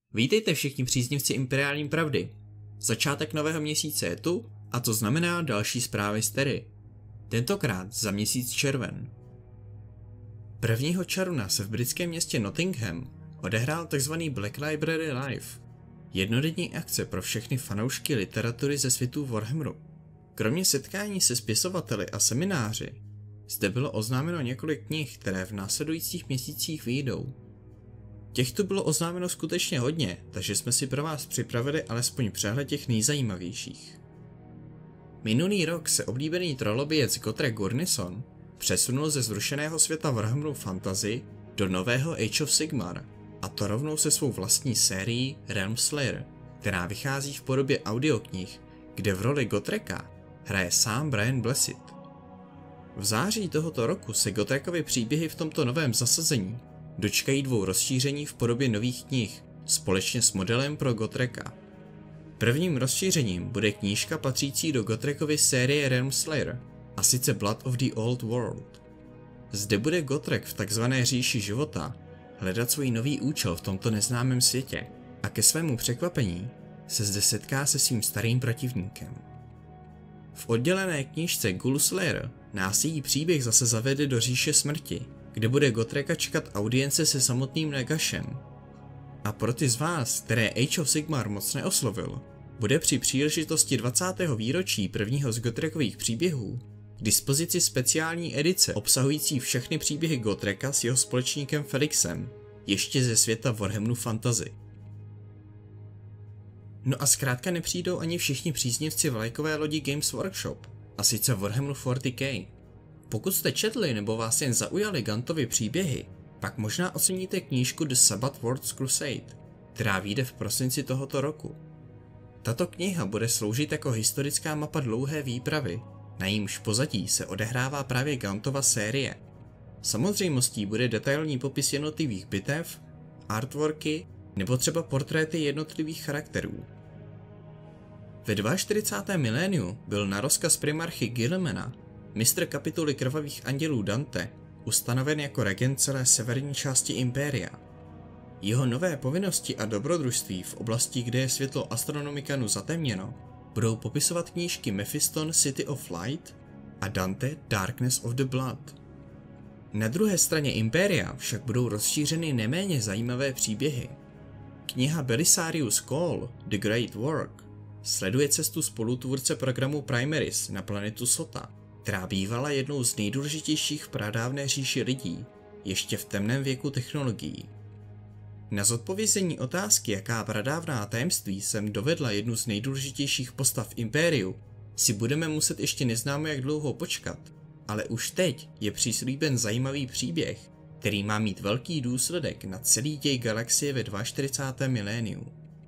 Vítejte všichni příznivci Imperiální pravdy. Začátek nového měsíce je tu a to znamená další zprávy z Terry. Tentokrát za měsíc červen. 1. června se v britském městě Nottingham odehrál tzv. Black Library Live, jednodenní akce pro všechny fanoušky literatury ze světů Warhammeru. Kromě setkání se spisovateli a semináři, zde bylo oznámeno několik knih, které v následujících měsících vyjdou. Těchto bylo oznámeno skutečně hodně, takže jsme si pro vás připravili alespoň přehled těch nejzajímavějších. Minulý rok se oblíbený trolobijec Gotrek Gurnison přesunul ze zrušeného světa Warhammeru Fantasy do nového Age of Sigmar, a to rovnou se svou vlastní sérií Realmslayer, která vychází v podobě audioknih, kde v roli Gotreka hraje sám Brian Blessed. V září tohoto roku se Gotrekovy příběhy v tomto novém zasazení dočkají 2 rozšíření v podobě nových knih společně s modelem pro Gotreka. Prvním rozšířením bude knížka patřící do Gotrekovy série Realmslayer, a sice Blood of the Old World. Zde bude Gotrek v takzvané říši života hledat svůj nový účel v tomto neznámém světě a ke svému překvapení se zde setká se svým starým protivníkem. V oddělené knížce Ghoulslayer nás její příběh zase zavede do říše smrti, kde bude Gotreka čekat audience se samotným Nagašem. A pro ty z vás, které Age of Sigmar moc neoslovil, bude při příležitosti 20. výročí prvního z Gotrekových příběhů k dispozici speciální edice obsahující všechny příběhy Gotreka s jeho společníkem Felixem, ještě ze světa Warhammeru Fantasy. No a zkrátka nepřijdou ani všichni příznivci vlajkové lodi Games Workshop, a sice Warhammeru 40k. Pokud jste četli nebo vás jen zaujaly Gantovy příběhy, pak možná oceníte knížku The Sabbath Wars Crusade, která vyjde v prosinci tohoto roku. Tato kniha bude sloužit jako historická mapa dlouhé výpravy, na jímž pozadí se odehrává právě Gantova série. Samozřejmostí bude detailní popis jednotlivých bitev, artworky nebo třeba portréty jednotlivých charakterů. Ve 42. miléniu byl na rozkaz primarchy Guillemena mistr kapituly krvavých andělů Dante ustanoven jako regent celé severní části Impéria. Jeho nové povinnosti a dobrodružství v oblasti, kde je světlo astronomikanu zatemněno, budou popisovat knížky Mephiston City of Light a Dante Darkness of the Blood. Na druhé straně Impéria však budou rozšířeny neméně zajímavé příběhy. Kniha Belisarius Call The Great Work sleduje cestu spolutvůrce programu Primaris na planetu Sota, která bývala jednou z nejdůležitějších v pradávné říši lidí, ještě v temném věku technologií. Na zodpovězení otázky, jaká pradávná tajemství sem dovedla jednu z nejdůležitějších postav Impériu, si budeme muset ještě neznámo jak dlouho počkat, ale už teď je přislíben zajímavý příběh, který má mít velký důsledek na celý děj galaxie ve 42. miléniu.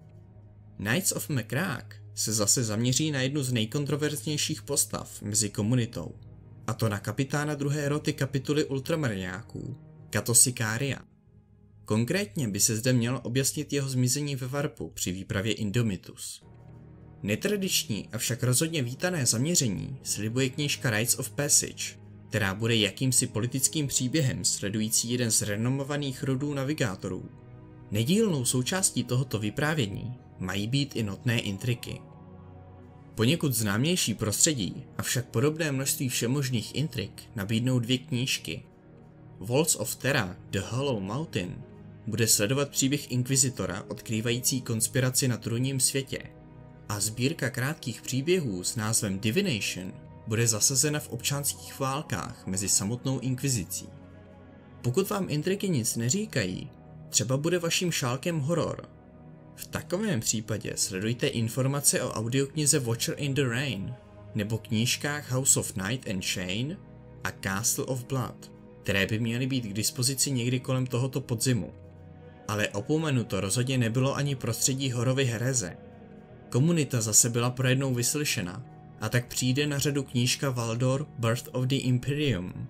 Knights of Macragge se zase zaměří na jednu z nejkontroverznějších postav mezi komunitou, a to na kapitána 2. roty kapituly ultramarňáků, Cato Sicaria. Konkrétně by se zde mělo objasnit jeho zmizení ve Warpu při výpravě Indomitus. Netradiční, avšak rozhodně vítané zaměření slibuje knížka Rites of Passage, která bude jakýmsi politickým příběhem sledující jeden z renomovaných rodů navigátorů. Nedílnou součástí tohoto vyprávění mají být i notné intriky. Poněkud známější prostředí, avšak podobné množství všemožných intrik nabídnou 2 knížky. Walls of Terra The Hollow Mountain bude sledovat příběh inkvizitora odkrývající konspiraci na trůním světě a sbírka krátkých příběhů s názvem Divination bude zasazena v občanských válkách mezi samotnou inkvizicí. Pokud vám intriky nic neříkají, třeba bude vaším šálkem horor. V takovém případě sledujte informace o audioknize Watcher in the Rain nebo knížkách House of Night and Shane a Castle of Blood, které by měly být k dispozici někdy kolem tohoto podzimu. Ale opomenuto rozhodně nebylo ani prostředí Horovy hereze. Komunita zase byla pro jednou vyslyšena, a tak přijde na řadu knížka Valdor Birth of the Imperium.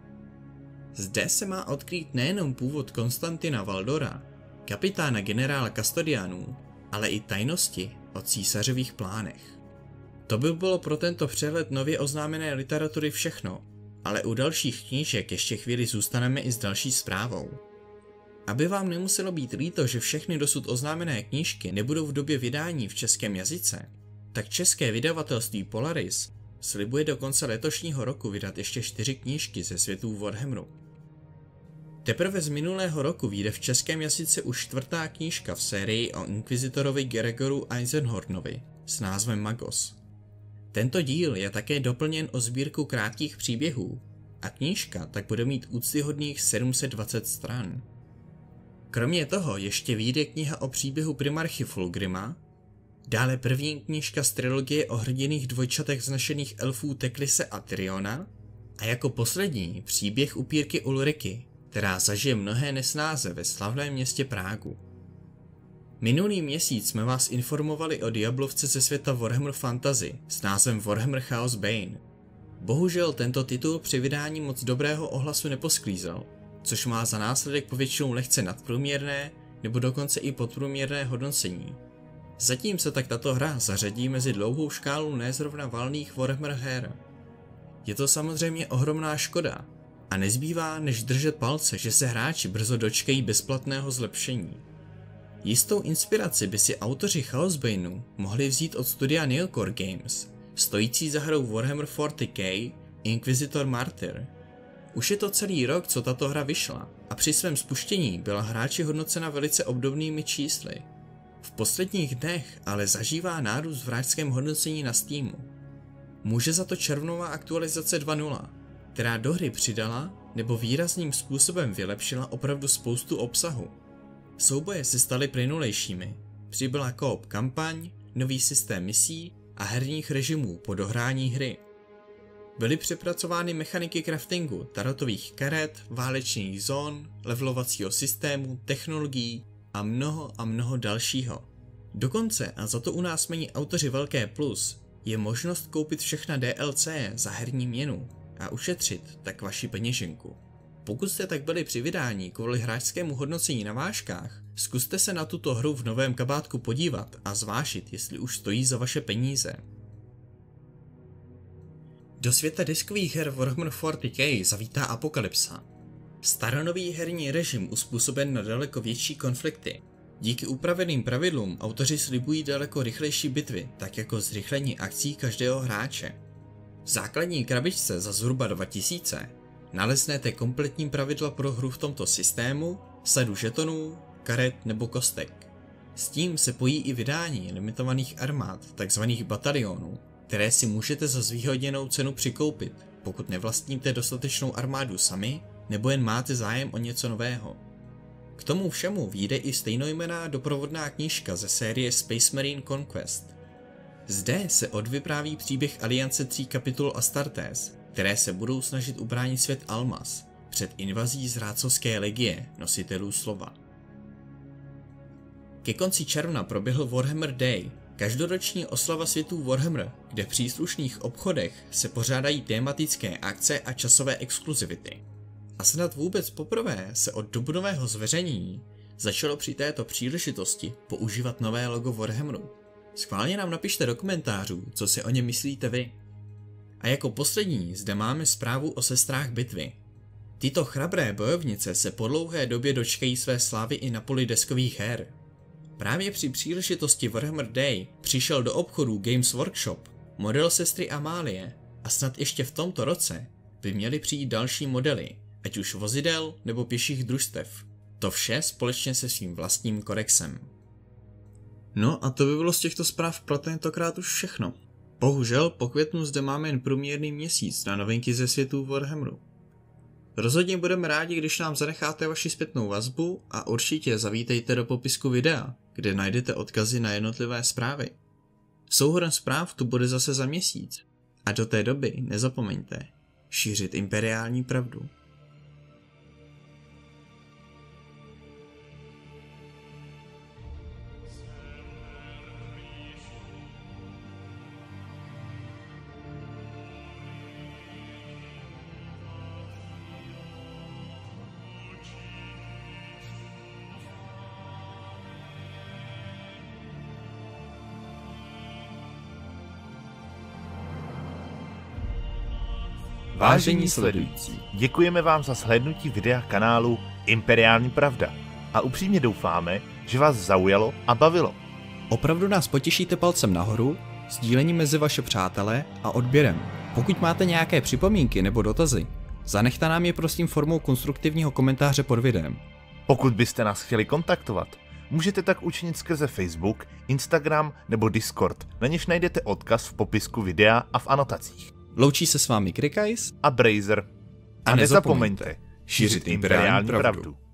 Zde se má odkrýt nejenom původ Konstantina Valdora, kapitána generála Kastodiánů, ale i tajnosti o císařových plánech. To by bylo pro tento přehled nově oznámené literatury všechno, ale u dalších knížek ještě chvíli zůstaneme i s další zprávou. Aby vám nemuselo být líto, že všechny dosud oznámené knížky nebudou v době vydání v českém jazyce, tak české vydavatelství Polaris slibuje do konce letošního roku vydat ještě 4 knížky ze světů Warhammeru. Teprve z minulého roku vyjde v českém jazyce už 4. knížka v sérii o inkvizitorovi Gregoru Eisenhornovi s názvem Magos. Tento díl je také doplněn o sbírku krátkých příběhů a knížka tak bude mít úctyhodných 720 stran. Kromě toho ještě vyjde kniha o příběhu primarchy Fulgrima, dále první knížka z trilogie o hrdiných dvojčatech vznešených elfů Teklise a Tyriona a jako poslední příběh upírky Ulriky, která zažije mnohé nesnáze ve slavném městě Prágu. Minulý měsíc jsme vás informovali o Diablovce ze světa Warhammer Fantasy s názvem Warhammer Chaos Bane. Bohužel tento titul při vydání moc dobrého ohlasu neposklízel, což má za následek povětšinou lehce nadprůměrné nebo dokonce i podprůměrné hodnocení. Zatím se tak tato hra zařadí mezi dlouhou škálu nezrovna valných Warhammer her. Je to samozřejmě ohromná škoda a nezbývá než držet palce, že se hráči brzo dočkají bezplatného zlepšení. Jistou inspiraci by si autoři Chaosbaneu mohli vzít od studia Neocore Games, stojící za hrou Warhammer 40k Inquisitor Martyr. Už je to celý rok, co tato hra vyšla a při svém spuštění byla hráči hodnocena velice obdobnými čísly. V posledních dnech ale zažívá nárůst v hráčském hodnocení na Steamu. Může za to červnová aktualizace 2.0, která do hry přidala nebo výrazným způsobem vylepšila opravdu spoustu obsahu. Souboje se staly plynulejšími, přibyla co-op kampaň, nový systém misí a herních režimů po dohrání hry. Byly přepracovány mechaniky craftingu, tarotových karet, válečných zón, levelovacího systému, technologií a mnoho dalšího. Dokonce, a za to u nás mají autoři velké plus, je možnost koupit všechna DLC za herní měnu a ušetřit tak vaši peněženku. Pokud jste tak byli při vydání kvůli hráčskému hodnocení na vážkách, zkuste se na tuto hru v novém kabátku podívat a zvážit, jestli už stojí za vaše peníze. Do světa diskových her Warhammer 40k zavítá Apokalypsa. Staronový herní režim uspůsoben na daleko větší konflikty. Díky upraveným pravidlům autoři slibují daleko rychlejší bitvy, tak jako zrychlení akcí každého hráče. V základní krabičce za zhruba 2000 naleznete kompletní pravidla pro hru v tomto systému, sadu žetonů, karet nebo kostek. S tím se pojí i vydání limitovaných armád, takzvaných batalionů, které si můžete za zvýhodněnou cenu přikoupit, pokud nevlastníte dostatečnou armádu sami, nebo jen máte zájem o něco nového. K tomu všemu vyjde i stejnojmenná doprovodná knížka ze série Space Marine Conquest. Zde se odvypráví příběh Aliance 3 kapitol Astartes, které se budou snažit ubránit svět Almas před invazí zrádcovské legie nositelů slova. Ke konci června proběhl Warhammer Day, každoroční oslava světů Warhammer, kde v příslušných obchodech se pořádají tematické akce a časové exkluzivity. A snad vůbec poprvé se od dubnového zveřejnění začalo při této příležitosti používat nové logo Warhammeru. Schválně nám napište do komentářů, co si o něm myslíte vy. A jako poslední zde máme zprávu o sestrách bitvy. Tyto chrabré bojovnice se po dlouhé době dočkají své slávy i na poli deskových her. Právě při příležitosti Warhammer Day přišel do obchodů Games Workshop model sestry Amálie a snad ještě v tomto roce by měly přijít další modely, ať už vozidel nebo pěších družstev. To vše společně se svým vlastním kodexem. No a to by bylo z těchto zpráv pro tentokrát už všechno. Bohužel po květnu zde máme jen průměrný měsíc na novinky ze světů Warhammeru. Rozhodně budeme rádi, když nám zanecháte vaši zpětnou vazbu a určitě zavítejte do popisku videa, kde najdete odkazy na jednotlivé zprávy. Souhrn zpráv tu bude zase za měsíc a do té doby nezapomeňte šířit imperiální pravdu. Vážení sledující, děkujeme vám za shlédnutí videa kanálu Imperiální pravda. a upřímně doufáme, že vás zaujalo a bavilo. Opravdu nás potěšíte palcem nahoru, sdílením mezi vaše přátelé a odběrem. Pokud máte nějaké připomínky nebo dotazy, zanechte nám je prosím formou konstruktivního komentáře pod videem. Pokud byste nás chtěli kontaktovat, můžete tak učinit skrze Facebook, Instagram nebo Discord, na něž najdete odkaz v popisku videa a v anotacích. Loučí se s vámi Krikajs A Brazer. A nezapomeňte šířit imperiální pravdu.